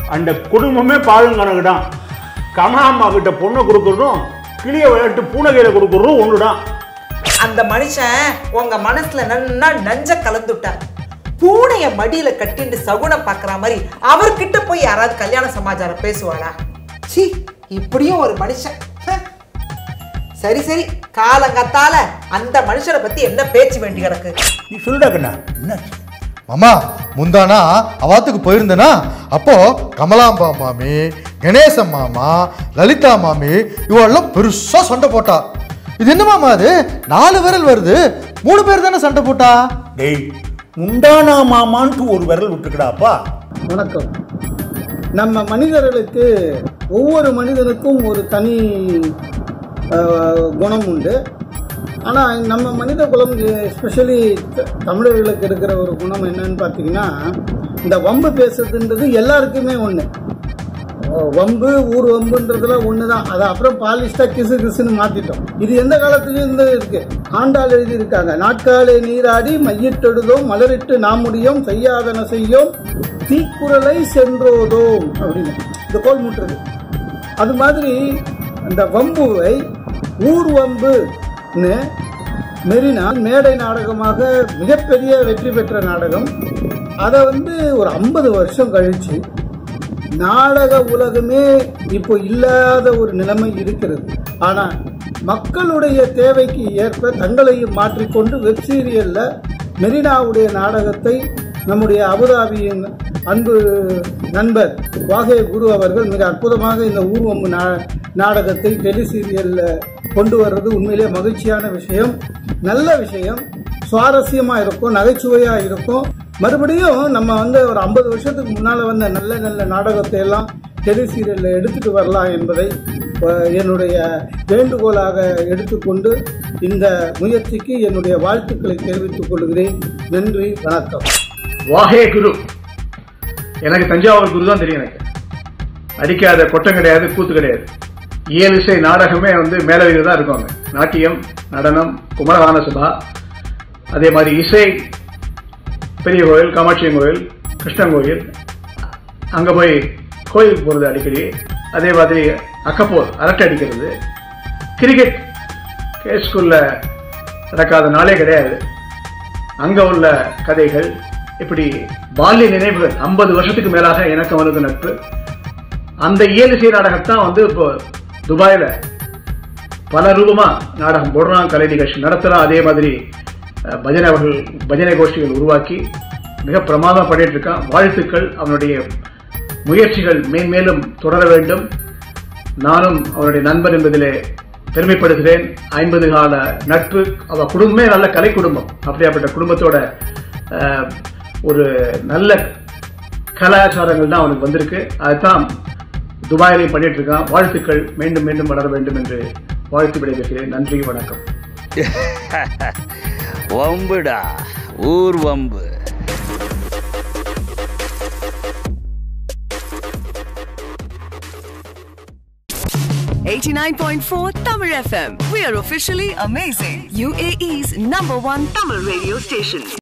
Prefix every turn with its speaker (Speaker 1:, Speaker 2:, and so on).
Speaker 1: அந்த குடும்பமே பாலும் கணக்கு தான். கமலா அம்மா கிட்ட பொண்ணை கொடுக்கறதும் கிளிய விளையாட்டு பூனை கையில கொடுக்கறதும் ஒண்ணுதான்.
Speaker 2: அந்த மனுஷன் உங்க மனசுல நல்லா நஞ்ச கலந்துட்டார். பூனைய மடியில கட்டிட்டு சகுனம் பாக்குற மாதிரி அவர்கிட்ட போய் யாராவது கல்யாண சமாச்சாரம் பேசுவாளா? சி, இப்படியும் ஒரு மனுஷன். சரி சரி, காலங்கத்தால அந்த மனுஷனை பத்தி என்ன பேச்சு வேண்டி கிடக்கு?
Speaker 1: நீ சொல்லுடா கண்ணா. என்ன
Speaker 3: மாமா, முந்தானா அவாத்துக்கு போயிருந்தேனா, அப்போ கமலாம்பா மாமி, கணேசன் மாமா, லலிதா மாமி இவெல்லாம் பெருசா சண்டை போட்டா. இது என்ன மாமா, அது 4 விரல் வருது, 3 பேர் தானே சண்டை போட்டா?
Speaker 1: டேய், முண்டானா மாமான்ட்டு ஒரு விரல் விட்டுக்கடாப்பா.
Speaker 4: வணக்கம். நம்ம மனிதர்களுக்கு ஒவ்வொரு மனிதனுக்கும் ஒரு தனி குணம் உண்டு. ஆனால் நம்ம மனித குலம், எஸ்பெஷலி தமிழர்களுக்கு இருக்கிற ஒரு குணம் என்னன்னு பார்த்தீங்கன்னா, இந்த வம்பு பேசுறதுன்றது எல்லாருக்குமே ஒன்று. வம்பு ஊர் வம்புன்றதுல ஒன்று தான். அதை அப்புறம் பாலிஸ்டா கிசுன்னு மாற்றிட்டோம். இது எந்த காலத்துலேயும் இருந்து இருக்கு. ஆண்டாள் எழுதியிருக்காங்க, நாட்காலே நீராடி மையிட்டெழுதோம் மலரிட்டு நாமுடியோம் செய்யாதன செய்யோம் தீக்குறளை சென்றோதோம் அப்படின்னு இந்த கோல் முட்டுறது. அது மாதிரி அந்த வம்புவை ஊர் வம்புன்னு மெரினா மேடை நாடகமாக மிகப்பெரிய வெற்றி பெற்ற நாடகம். அதை ஒரு 50 வருஷம் கழிச்சு நாடக உலகமே இப்போ இல்லாத ஒரு நிலைமை இருக்கிறது. ஆனால் மக்களுடைய தேவைக்கு ஏற்ப தங்களையும் மாற்றிக்கொண்டு வெப் சீரியல்ல மெரினாவுடைய நாடகத்தை நம்முடைய அபுதாபியின் அன்பு நண்பர் வாகே குரு அவர்கள் மிக அற்புதமாக இந்த ஊர்வம்பு நாடகத்தை டெலிசீரியல்ல கொண்டு வர்றது உண்மையிலே மகிழ்ச்சியான விஷயம், நல்ல விஷயம், சுவாரஸ்யமா இருக்கும், நகைச்சுவையா இருக்கும். மறுபடியும் நம்ம ஒரு 50 வருஷத்துக்கு முன்னால வந்த நல்ல நல்ல நாடகத்தை எல்லாம் டெலிசீரியல்ல எடுத்துட்டு வரலாம் என்பதை என்னுடைய வேண்டுகோளாக எடுத்துக்கொண்டு இந்த முயற்சிக்கு என்னுடைய வாழ்த்துக்களை தெரிவித்துக் கொள்கிறேன். நன்றி, வணக்கம்.
Speaker 5: வாஹே குரு. எனக்கு தஞ்சாவூர் குரு தான் தெரியும். எனக்கு அடிக்காத கொட்டம் கிடையாது, கூத்து கிடையாது. இயலிசை நாடகமே மேலவையில் தான் இருக்காங்க. நாட்டியம், நடனம், குமரகான சபா, அதே மாதிரி இசை, பெரிய கோயில், காமாட்சி கோயில், கிருஷ்ணன் கோயில், அங்கே போய் கோயிலுக்கு போகிறது அடிக்கடி. அதே மாதிரி அக்கப்போர், அரட்டை அடிக்கிறது, கிரிக்கெட் ஸ்கூல்ல நடக்காத நாளே கிடையாது. அங்கே உள்ள கதைகள், இப்படி பால்ய நினைவுகள் 50 வருஷத்துக்கு மேலாக எனக்கு அவனுக்கு நட்பு. அந்த இயலிசை நாடகத்தான் இப்போ துபாயில பல ரூபமா நாடகம் போடுறான், கலை நிகழ்ச்சி நடத்துறான். அதே மாதிரி பஜனை கோஷ்டிகள் உருவாக்கி மிக பிரமாதம் பண்ணிட்டு இருக்கான். வாழ்த்துக்கள். அவனுடைய முயற்சிகள் மேன்மேலும் தொடர வேண்டும். நானும் அவனுடைய நண்பன் என்பதிலே பெருமைப்படுகிறேன். 50 கால நட்பு. அவ குடும்பமே நல்ல கலை குடும்பம். அப்படியாப்பட்ட குடும்பத்தோட ஒரு நல்ல கலாச்சாரங்கள் தான் அவனுக்கு வந்திருக்கு. அதுதான் துபாயிலையும் பண்ணிட்டு இருக்கான். வாழ்த்துக்கள். மீண்டும் மீண்டும் வளர வேண்டும் என்று வாழ்த்து விடைபெறுகிறேன். நன்றி, வணக்கம்.
Speaker 6: வம்புடா, ஊர் வம்பு.
Speaker 7: $89.4 Tamil FM. We are officially amazing. UAE's #1 Tamil radio station.